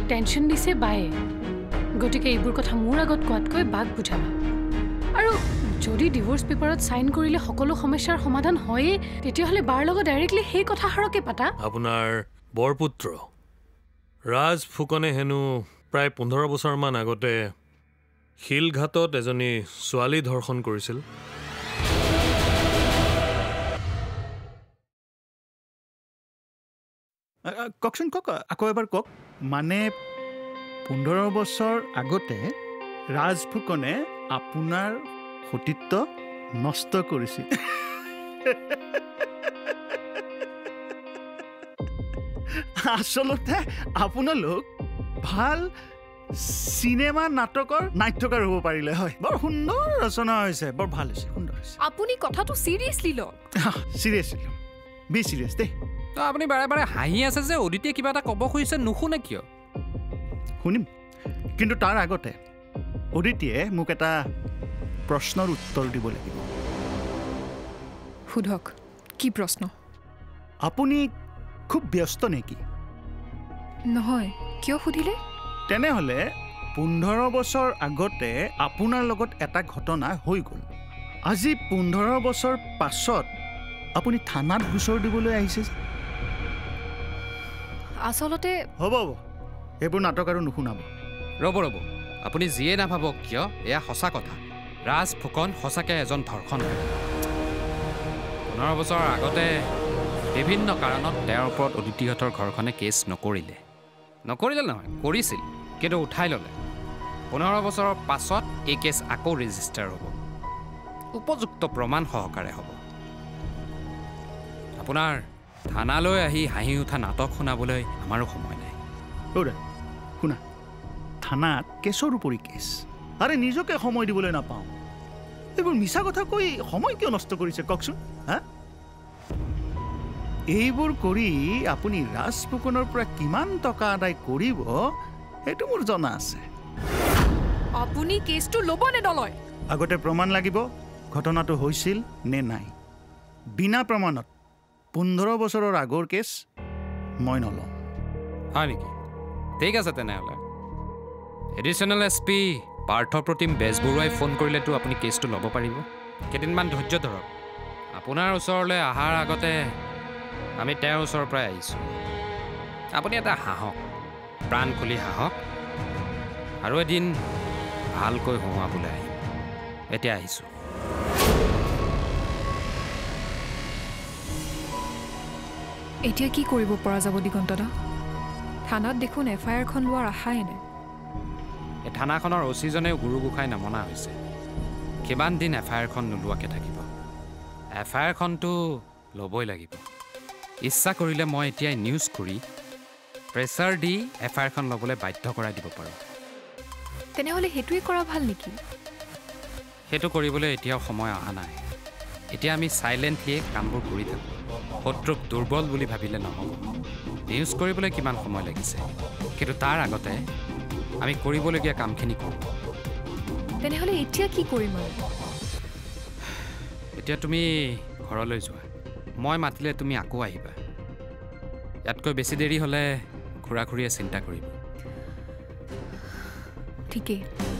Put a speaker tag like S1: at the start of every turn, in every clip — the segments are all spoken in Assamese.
S1: টেনশ্যন দিছে বায়ে গতিকে এইবোৰ কথা মোৰ আগত কোৱাতকৈ বাক বুজাবা আৰু যদি ডিভোৰ্স পেপাৰত সাইন কৰিলে সকলো সমস্যাৰ সমাধান হয়ে তেতিয়াহলে বাৰ লগত ডাইৰেক্টলি সেই কথাহাৰকে পাতা
S2: আপোনাৰ বৰপুত্ৰ ৰাজ ফুকনে হেনো প্ৰায় 15 বছৰমান আগতে শিলঘাটত এজনী ছোৱালী ধৰ্ষণ কৰিছিল
S3: ককচোন কক আকৌ এবাৰ কক মানে 15 বছৰ আগতে ৰাজ ফুকনে আপোনাৰ সতীত্ব নষ্ট কৰিছিল আচলতে আপোনালোক ভাল সিনেমা নাটকৰ নাট্যকাৰ হ'ব পাৰিলে হয় বৰ সুন্দৰ ৰচনা হৈছে বৰ ভাল হৈছে সুন্দৰ হৈছে
S4: আপুনি কথাটো সিৰিয়াসলি লওক
S3: সিৰিয়াসলি বি সিৰিয়াস দে
S5: তো আপুনি বাৰে বাৰে হাঁহি আছে যে অদিতিয়ে কিবা এটা ক'ব খুজিছে নুশুনে কিয়
S3: শুনিম কিন্তু তাৰ আগতে অদিতিয়ে মোক এটা প্ৰশ্নৰ উত্তৰ দিব লাগিব
S4: সুধক কি প্ৰশ্ন
S3: আপুনি খুব ব্যস্ত নেকি
S4: নহয় কিয় সুধিলে
S3: তেনেহলে 15 বছৰ আগতে আপোনাৰ লগত এটা ঘটনা হৈ গ'ল আজি 15 বছৰ পাছত আপুনি থানাত গোচৰ দিবলৈ আহিছে
S4: আচলতে
S3: হ'ব এইবোৰ নাটক আৰু নুশুনাব
S5: ৰ'ব আপুনি যিয়ে নাভাবক কিয় এয়া সঁচা কথা ৰাজ ফুকন সঁচাকৈ এজন ধৰ্ষণকাৰী 15 বছৰ আগতে বিভিন্ন কাৰণত তেওঁৰ ওপৰত অদিতিহঁতৰ ঘৰখনে কেছ নকৰিলে নহয় কৰিছিল কিন্তু উঠাই ল'লে 15 বছৰৰ পাছত এই কেছ আকৌ ৰেজিষ্টাৰ হ'ব উপযুক্ত প্ৰমাণ সহকাৰে হ'ব আপোনাৰ থানালৈ আহি হাঁহি উঠা নাটক শুনাবলৈ আমাৰো সময় নাই
S3: শুনা থানাত কেছৰ উপৰি কেছ আৰে নিজকে সময় দিবলৈ নাপাওঁ এইবোৰ মিছা কথা কৈ সময় কিয় নষ্ট কৰিছে কওকচোন হা এইবোৰ কৰি আপুনি ৰাজ ফুকনৰ পৰা কিমান টকা আদায় কৰিব সেইটো মোৰ জনা আছে
S4: আপুনি কেছটো ল'ব নে নলয়
S3: আগতে প্ৰমাণ লাগিব ঘটনাটো হৈছিল নে নাই বিনা প্ৰমাণত 15 বছৰৰ আগৰ কেছ মই নলওঁ
S5: হয় নেকি ঠিক আছে তেনেহ'লে এডিশ্যনেল SP পাৰ্থ প্ৰতিম বেজবৰুৱাই ফোন কৰিলেতো আপুনি কেছটো ল'ব পাৰিব কেইদিনমান ধৈৰ্য ধৰক আপোনাৰ ওচৰলৈ অহাৰ আগতে আমি তেওঁৰ ওচৰৰ পৰাই আহিছোঁ আপুনি এটা হাঁহক প্ৰাণ খুলি হাঁহক আৰু এদিন ভালকৈ হঁহুৱাবলৈ আহিম এতিয়া আহিছোঁ
S4: এতিয়া কি কৰিব পৰা যাব দিগন্তদা থানাত দেখোন FIR-খন লোৱাৰ আশাই নাই
S5: এই থানাখনৰ অচিজনেও গুৰু গোসাঁই নমনা হৈছে কিমান দিন FIR-খন নোলোৱাকৈ থাকিব FIR-খনটো ল'বই লাগিব ইচ্ছা কৰিলে মই এতিয়াই নিউজ কৰি প্ৰেছাৰ দি FIR-খন ল'বলৈ বাধ্য কৰাই দিব পাৰোঁ
S4: তেনেহ'লে সেইটোৱে কৰা ভাল নেকি
S5: সেইটো কৰিবলৈ এতিয়াও সময় অহা নাই এতিয়া আমি চাইলেণ্টলিয়ে কামবোৰ কৰি থাকোঁ শত্ৰুক দুৰ্বল বুলি ভাবিলে নহ'ব নিউজ কৰিবলৈ কিমান সময় লাগিছে কিন্তু তাৰ আগতে আমি কৰিবলগীয়া কামখিনি কৰোঁ
S4: তেনেহ'লে এতিয়া কি কৰিম আৰু
S5: এতিয়া তুমি ঘৰলৈ যোৱা মই মাতিলে তুমি আকৌ আহিবা ইয়াতকৈ বেছি দেৰি হ'লে খুৰা খুৰীয়ে চিন্তা কৰিব
S4: ঠিকেই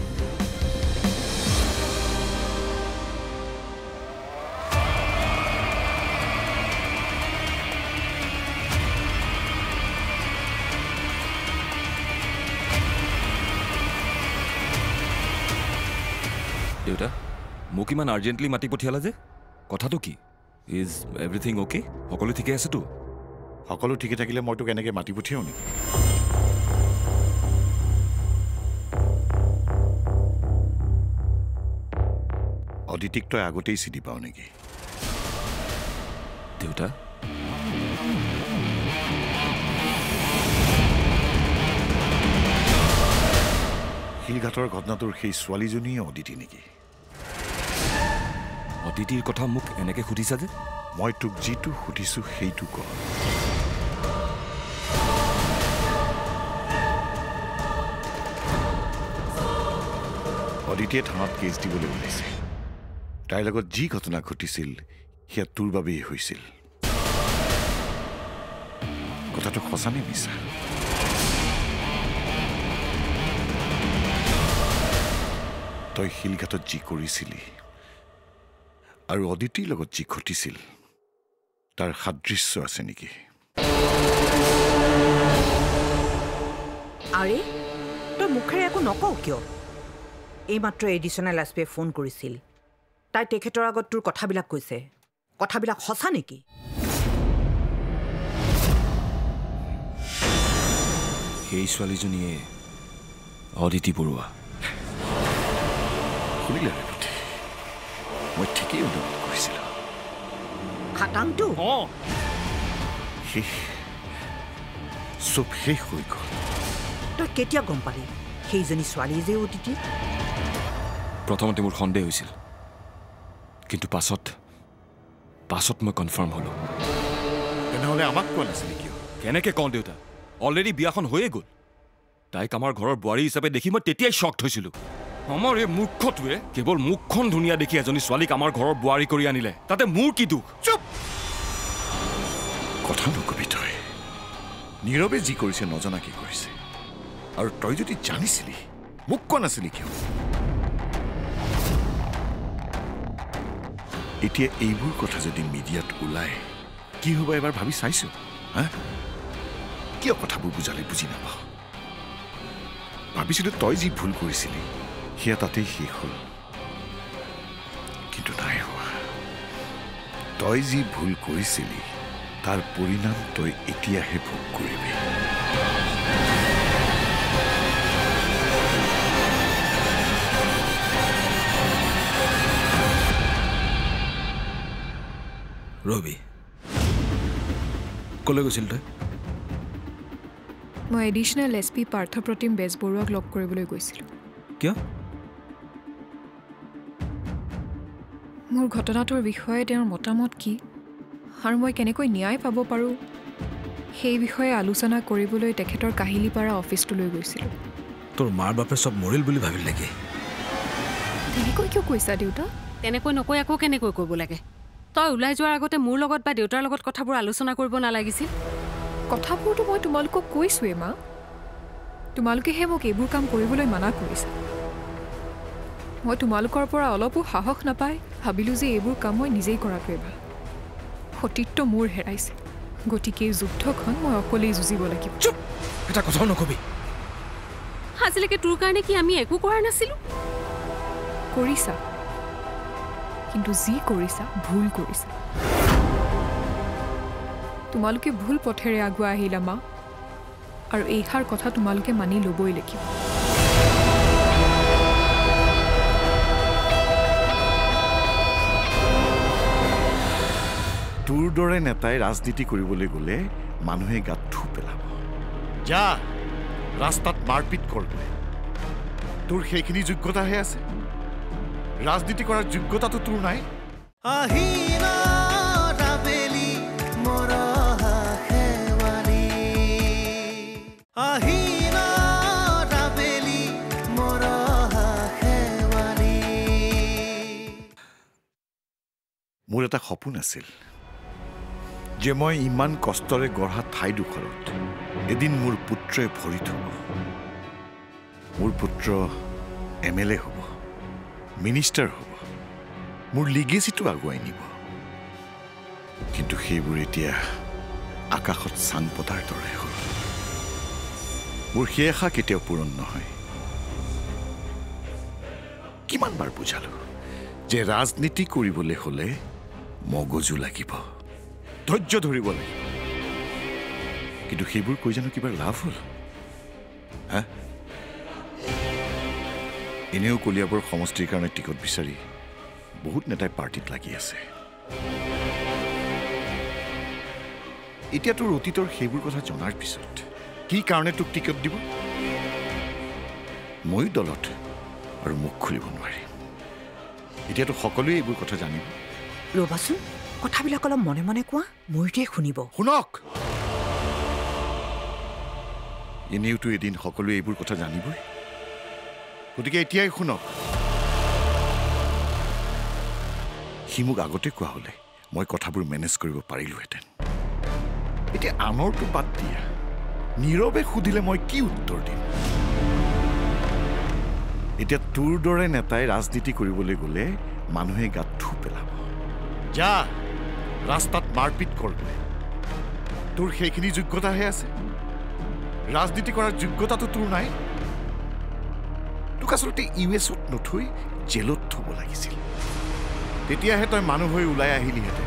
S6: দেউতা মোক ইমান আৰ্জেণ্টলি মাতি পঠিয়ালা যে কথাটো কি ইজ এভৰিথিং অ'কে সকলো ঠিকে আছেতো
S7: সকলো ঠিকে থাকিলে মই তোক এনেকৈ মাতি পঠিয়াওঁ নেকি অদিতিক তই আগতেই চিনি পাওঁ নেকি
S6: দেউতা
S7: শিলঘাটৰ ঘটনাটোৰ সেই ছোৱালীজনীয়ে অদিতি নেকি
S6: অদিতিৰ কথা মোক এনেকৈ সুধিছা যে
S7: মই তোক যিটো সুধিছোঁ সেইটো ক অদিতিয়ে থানাত কেছ দিবলৈ ওলাইছে তাইৰ লগত যি ঘটনা ঘটিছিল সেয়া তোৰ বাবেই হৈছিল কথাটো সঁচা নে মিছা তই শিলঘাটত যি কৰিছিলি আৰু অদিতিৰ লগত যি ঘটিছিল তাৰ সাদৃশ্য আছে নেকি?
S8: আৰে তই মুখেৰে একো নকওঁ কিয়? এইমাত্ৰ এডিশ্যনেল এছপিয়ে ফোন কৰিছিল। তাই তেখেতৰ আগত তোৰ কথাবিলাক কৈছে। কথাবিলাক সঁচা নেকি?
S6: সেই ছোৱালীজনীয়ে অদিতি বৰুৱা।
S7: শুনিলে ৰেৱতী, মই ঠিকেই অনুভৱ কৰিছিলোঁ।
S8: খাটাংটো
S7: শেষ, চব শেষ হৈ গ'ল।
S8: তই কেতিয়া গম পালি সেইজনী ছোৱালী যে অদিতি?
S6: প্ৰথমতে মোৰ সন্দেহ হৈছিল, কিন্তু পাছত মই কনফাৰ্ম হ'লোঁ।
S7: তেনেহ'লে আমাক কোৱা নাছিলে কিয়?
S6: কেনেকৈ কওঁ দেউতা? অলৰেডি বিয়াখন হৈয়ে গ'ল। তাইক আমাৰ ঘৰৰ বোৱাৰী হিচাপে দেখি মই তেতিয়াই শ্বক হৈছিলোঁ। আমাৰ এই মূৰ্খটোৱে কেৱল মুখখন ধুনীয়া দেখি এজনী ছোৱালীক আমাৰ ঘৰৰ বোৱাৰী কৰি আনিলে। তাতে মোৰ কি দুখ?
S7: চুপ! কথা নকবি তই। নীৰৱে যি কৰিছে নজনাকে কৰিছে। আৰু তই যদি জানিছিলি মোক কোৱা নাছিলি কিয়? এতিয়া এইবোৰ কথা যদি মিডিয়াত ওলায় কি হ'ব এবাৰ ভাবি চাইছো? হা, কিয় কথাবোৰ বুজালে বুজি নাপাওঁ? ভাবিছিলোঁ তই যি ভুল কৰিছিলি সেয়া তাতেই শেষ হ'ল, কিন্তু নাই হোৱা। তই যি ভুল কৰিছিলি তাৰ পৰিণাম তই এতিয়াহে ভোগ কৰিবি।
S9: ৰবি, ক'লৈ গৈছিল তই?
S4: মই এডিশ্যনেল এছপি পাৰ্থপ্ৰতিম বেজবৰুৱাক লগ কৰিবলৈ গৈছিলোঁ।
S9: কিয়?
S4: মোৰ ঘটনাটোৰ বিষয়ে তেওঁৰ মতামত কি আৰু মই কেনেকৈ ন্যায় পাব পাৰোঁ সেই বিষয়ে আলোচনা কৰিবলৈ তেখেতৰ কাহিলীপাৰা অফিচটোলৈ গৈছিলোঁ।
S9: তোৰ মাৰ বাপে চব মৰিল বুলি ভাবিল নেকি?
S4: তেনেকৈ কিয় কৈছা দেউতা?
S1: তেনেকৈ নকৈ আকৌ কেনেকৈ কৰিব লাগে? তই ওলাই যোৱাৰ আগতে মোৰ লগত বা দেউতাৰ লগত কথাবোৰ আলোচনা কৰিব নালাগিছিল?
S4: কথাবোৰতো মই তোমালোকক কৈছোঁৱেই মা। তোমালোকেহে মোক এইবোৰ কাম কৰিবলৈ মানা কৰিছা। মই তোমালোকৰ পৰা অলপো সাহস নাপাই ভাবিলোঁ যে এইবোৰ কাম মই নিজেই কৰাটোৱে ভাল। সতীত্ব মোৰ হেৰাইছে, গতিকে এই যুদ্ধখন মই অকলেই যুঁজিব লাগিব।
S9: চুপ! এটা কথাও নকবি।
S1: আজিলৈকে তোৰ কাৰণে কি আমি একো কৰা নাছিলোঁ?
S4: কৰিছা, কিন্তু যি কৰিছা ভুল কৰিছা। তোমালোকে ভুল পথেৰে আগুৱাই আহিলা মা, আৰু এইষাৰ কথা তোমালোকে মানি ল'বই লাগিব।
S7: তোৰ দৰে নেতাই ৰাজনীতি কৰিবলৈ গ'লে মানুহে গাত থু পেলাব। যা ৰাস্তাত মাৰপিট কৰগৈ। তোৰ সেইখিনি যোগ্যতাহে আছে, ৰাজনীতি কৰাৰ যোগ্যতাটো তোৰ নাই। মোৰ এটা সপোন আছিল যে মই ইমান কষ্টৰে গঢ়া ঠাইডোখৰত এদিন মোৰ পুত্ৰই ভৰি থব। মোৰ পুত্ৰ MLA হ'ব, মিনিষ্টাৰ হ'ব, মোৰ লিগেচিটো আগুৱাই নিব। কিন্তু সেইবোৰ এতিয়া আকাশত চাং পতাৰ দৰে হ'ল। মোৰ সেই আশা কেতিয়াও পূৰণ নহয়। কিমানবাৰ বুজালো যে ৰাজনীতি কৰিবলৈ হ'লে মগজু লাগিব, ধৈৰ্য ধৰিব লাগিব। কিন্তু সেইবোৰ কৈ জানো কিবা লাভ হ'ল? হা, এনেও কলিয়াবৰ সমষ্টিৰ কাৰণে টিকট বিচাৰি বহুত নেতাই পাৰ্টিত লাগি আছে। এতিয়া তোৰ অতীতৰ সেইবোৰ কথা জনাৰ পিছত কি কাৰণে তোক টিকট দিব? ময়ো দলত আৰু মুখ খুলিব নোৱাৰিম। এতিয়াতো সকলোৱে এইবোৰ কথা জানিব।
S8: ৰ'বাচোন, কথাবিলাক অলপ মনে মনে কোৱা, মইটোৱে শুনিব।
S7: শুনক, এনেওতো এদিন সকলোৱে এইবোৰ কথা জানিবই, গতিকে এতিয়াই শুনক। সি মোক আগতে কোৱা হ'লে মই কথাবোৰ মেনেজ কৰিব পাৰিলোহেঁতেন। এতিয়া আনৰটো বাদ দিয়া, নীৰৱে সুধিলে মই কি উত্তৰ দিম? এতিয়া তোৰ দৰে নেতাই ৰাজনীতি কৰিবলৈ গ'লে মানুহে গাত থু পেলাব। যা ৰাস্তাত মাৰপিট কৰগৈ। তোৰ সেইখিনি যোগ্যতাহে আছে, ৰাজনীতি কৰাৰ যোগ্যতাটো তোৰ নাই। তোক আচলতে ইউএছত নথৈ জেলত থ'ব লাগিছিল, তেতিয়াহে তই মানুহ হৈ ওলাই আহিলিহেঁতেন।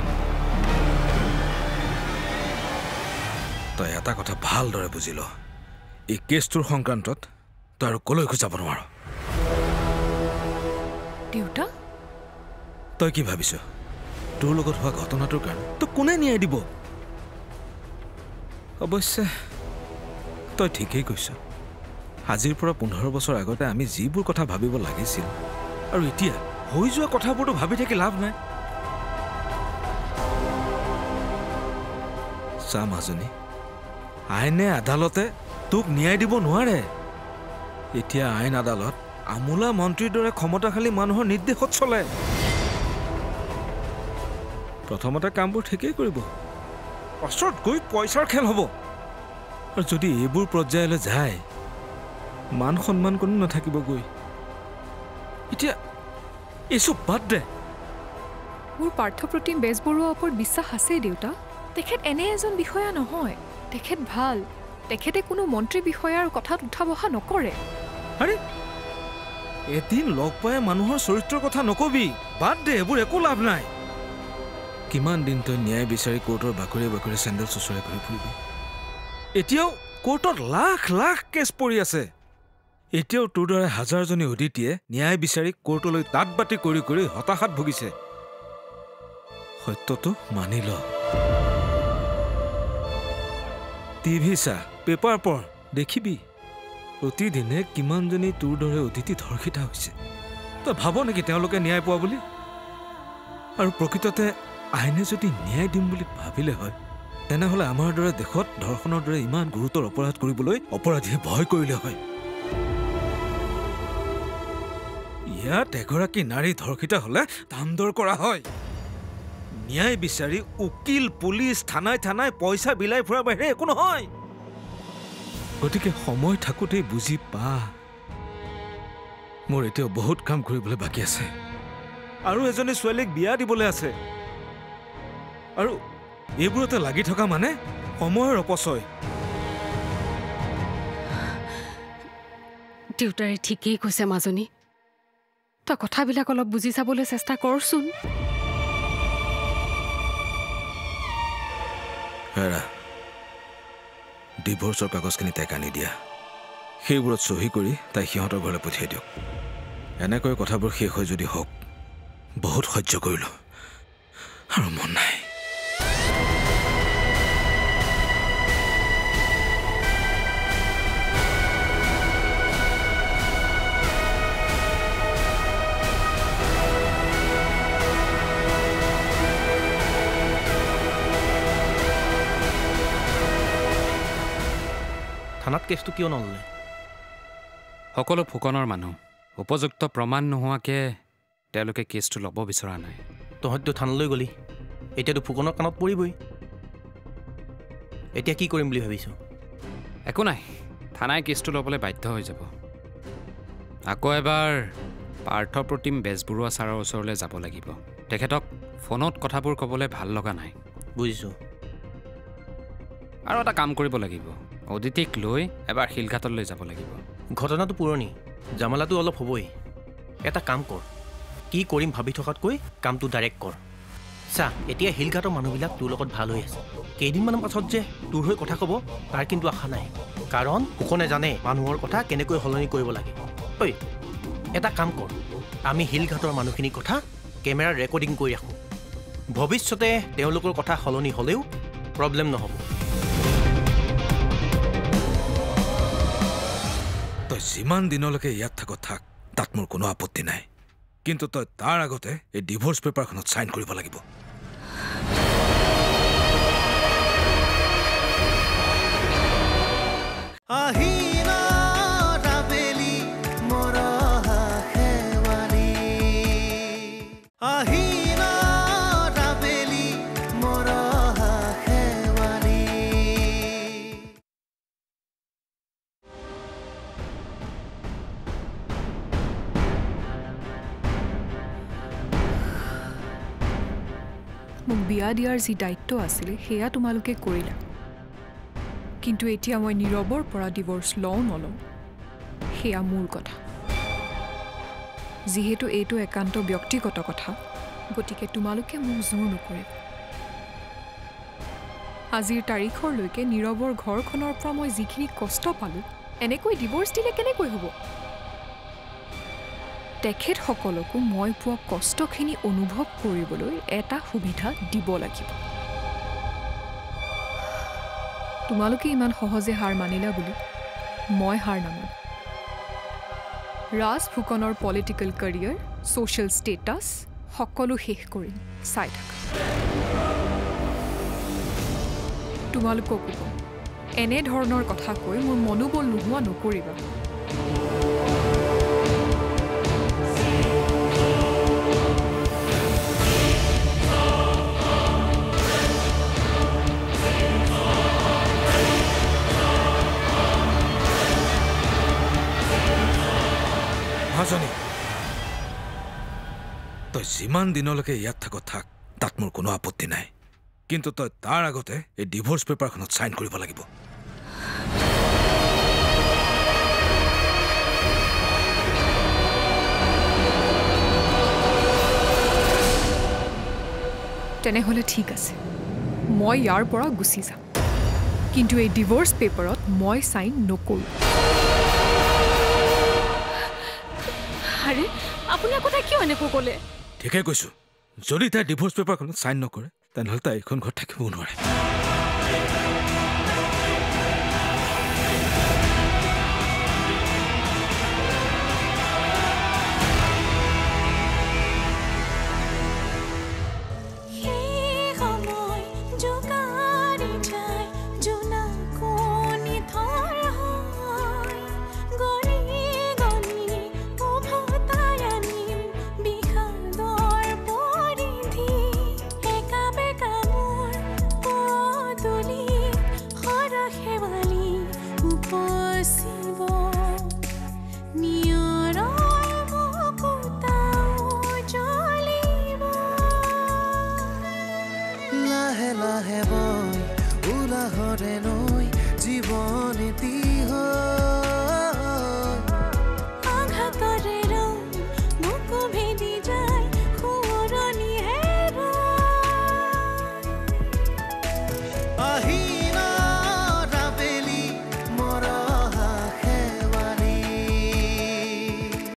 S9: তই এটা কথা ভালদৰে বুজি ল, এই কেছটোৰ সংক্ৰান্তত তই আৰু কলৈকো যাব নোৱাৰ।
S1: দেউতা,
S9: তই কি ভাবিছ তোৰ লগত হোৱা ঘটনাটোৰ কাৰণে তোক কোনে ন্যায় দিব? অৱশ্যে তই ঠিকেই কৈছ। আজিৰ পৰা 15 বছৰ আগতে আমি যিবোৰ কথা ভাবিব লাগিছিল, আৰু এতিয়া হৈ যোৱা কথাবোৰতো ভাবি থাকি লাভ নাই। চা মাজনী, আইনে আদালতে তোক ন্যায় দিব নোৱাৰে। এতিয়া আইন আদালত আমোলা মন্ত্ৰীৰ দৰে ক্ষমতাশালী মানুহৰ নিৰ্দেশত চলে। প্ৰথমতে কামবোৰ ঠিকেই কৰিব, পাছত গৈ পইচাৰ খেল হ'ব। আৰু যদি এইবোৰ পৰ্যায়লৈ যায়, মান সন্মান কোনো নাথাকিবগৈ। এতিয়া এইচব বাদ দে।
S4: মোৰ পাৰ্থপ্ৰতিম বেজবৰুৱাৰ ওপৰত বিশ্বাস আছেই দেউতা। তেখেত এনে এজন বিষয়া নহয়, তেখেত ভাল। তেখেতে কোনো মন্ত্ৰী বিষয়াৰ কথাত উঠা বহা নকৰে।
S9: আৰে এদিন লগ পাই মানুহৰ চৰিত্ৰৰ কথা নকবি, বাদ দে, এইবোৰ একো লাভ নাই। কিমান দিন তই ন্যায় বিচাৰি কোৰ্টৰ বাকৰিয়ে বাকৰিয়ে চেণ্ডেল চুচৰাই ঘূৰি ফুৰিবি? এতিয়াও কোৰ্টত লাখ লাখ কেছ পৰি আছে। এতিয়াও তোৰ দৰে হাজাৰজনী অদিতিয়ে ন্যায় বিচাৰি কোৰ্টলৈ তাঁত বাতি কৰি কৰি হতাশাত ভুগিছে। সত্যটো মানি ল। টিভি চা, পেপাৰ পঢ়, দেখিবি প্ৰতিদিনে কিমানজনী তোৰ দৰে অতিথি ধৰ্ষিত হৈছে। তই ভাব নেকি তেওঁলোকে ন্যায় পোৱা বুলি? আৰু প্ৰকৃততে আইনে যদি ন্যায় দিম বুলি ভাবিলে হয়, তেনেহ'লে আমাৰ দৰে দেশত ধৰ্ষণৰ দৰে ইমান গুৰুতৰ অপৰাধ কৰিবলৈ অপৰাধীয়ে ভয় কৰিলে হয়। ইয়াত এগৰাকী নাৰী ধৰ্ষিত হ'লে দাম দৰ কৰা হয়। ন্যায় বিচাৰি উকিল, পুলিচ, থানাই থানাই পইচা বিলাই ফুৰাৰ বাহিৰে একো নহয়। গতিকে সময় থাকোঁতেই বুজি পা, মোৰ এতিয়াও বহুত কাম কৰিবলৈ বাকী আছে। আৰু এজনী ছোৱালীক বিয়া দিবলৈ আছে। আৰু এইবোৰতে লাগি থকা মানে সময়ৰ অপচয়।
S1: দেউতাৰে ঠিকেই কৈছে মাজনী। তই কথাবিলাক অলপ বুজি চাবলৈ চেষ্টা কৰচোন।
S9: হেৰা, ডিভোৰ্চৰ কাগজখিনি তাইক আনি দিয়া। সেইবোৰত চহী কৰি তাই সিহঁতৰ ঘৰলৈ পঠিয়াই দিয়ক। এনেকৈ কথাবোৰ শেষ হৈ যদি হওক, বহুত সহ্য কৰিলোঁ আৰু মন নাই।
S10: থানাত কেছটো কিয় নললে?
S5: সকলো ফুকনৰ মানুহ, উপযুক্ত প্ৰমাণ নোহোৱাকৈ তেওঁলোকে কেছটো ল'ব বিচৰা নাই।
S10: তহঁতিতো থানালৈ গ'লি, এতিয়াতো ফুকনৰ কাণত পৰিবই। এতিয়া কি কৰিম বুলি ভাবিছোঁ?
S5: একো নাই, থানাই কেছটো ল'বলৈ বাধ্য হৈ যাব। আকৌ এবাৰ পাৰ্থপ্ৰতিম বেজবৰুৱা ছাৰৰ ওচৰলৈ যাব লাগিব। তেখেতক ফোনত কথাবোৰ ক'বলৈ ভাল লগা নাই।
S10: বুজিছোঁ।
S5: আৰু এটা কাম কৰিব লাগিব, অদিতিক লৈ এবাৰ শিলঘাটলৈ যাব লাগিব।
S10: ঘটনাটো পুৰণি, জামালাটো অলপ হ'বই। এটা কাম কৰ, কি কৰিম ভাবি থকাতকৈ কামটো ডাইৰেক্ট কৰ। চা, এতিয়া শিলঘাটৰ মানুহবিলাক তোৰ লগত ভাল হৈ আছে। কেইদিনমানৰ পাছত যে তোৰ হৈ কথা ক'ব, তাৰ কিন্তু আশা নাই। কাৰণ ফুকনে জানে মানুহৰ কথা কেনেকৈ সলনি কৰিব লাগে। ঐ, এটা কাম কৰ, আমি শিলঘাটৰ মানুহখিনিৰ কথা কেমেৰাৰ ৰেকৰ্ডিং কৰি ৰাখোঁ। ভৱিষ্যতে তেওঁলোকৰ কথা সলনি হ'লেও প্ৰব্লেম নহ'ব।
S9: তই যিমান দিনলৈকে ইয়াত থাক থাক, তাত মোৰ কোনো আপত্তি নাই। কিন্তু তই তাৰ আগতে এই ডিভোৰ্চ পেপাৰখনত চাইন কৰিব লাগিব।
S4: মোক বিয়া দিয়াৰ যি দায়িত্ব আছিলে সেয়া তোমালোকে কৰিলা কিন্তু এতিয়া মই নীৰৱৰ পৰা ডিভোৰ্চ লওঁ নলওঁ সেয়া মোৰ কথা যিহেতু এইটো একান্ত ব্যক্তিগত কথা গতিকে তোমালোকে মোক জোৰ নকৰিবা আজিৰ তাৰিখলৈকে নীৰৱৰ ঘৰখনৰ পৰা মই যিখিনি কষ্ট পালোঁ এনেকৈ ডিভোৰ্চ দিলে কেনেকৈ হ'ব তেখেতসকলকো মই পোৱা কষ্টখিনি অনুভৱ কৰিবলৈ এটা সুবিধা দিব লাগিব তোমালোকে ইমান সহজে হাৰ মানিলা বুলি মই হাৰ নামানো ৰাজ ফুকনৰ পলিটিকেল কেৰিয়াৰ ছ'চিয়েল ষ্টেটাছ সকলো শেষ কৰিম চাই থাকা তোমালোককো কওঁ এনেধৰণৰ কথা কৈ মোৰ মনোবল নোহোৱা নকৰিবা
S9: মাজনী তই যিমান দিনলৈকে ইয়াত থাক থাক তাত মোৰ কোনো আপত্তি নাই কিন্তু তই তাৰ আগতে এই ডিভোৰ্চ পেপাৰখনত সাইন কৰিব লাগিব
S4: তেনেহ'লে ঠিক আছে মই ইয়াৰ পৰা গুচি যাম কিন্তু এই ডিভোৰ্চ পেপাৰত মই সাইন নকৰোঁ
S1: আৰে আপোনাৰ কথা কিয় এনেকৈ ক'লে
S9: ঠিকে কৈছোঁ যদি তাই ডিভোৰ্চ পেপাৰখনত সাইন নকৰে তেনেহ'লে তাই এইখন ঘৰত থাকিবও নোৱাৰে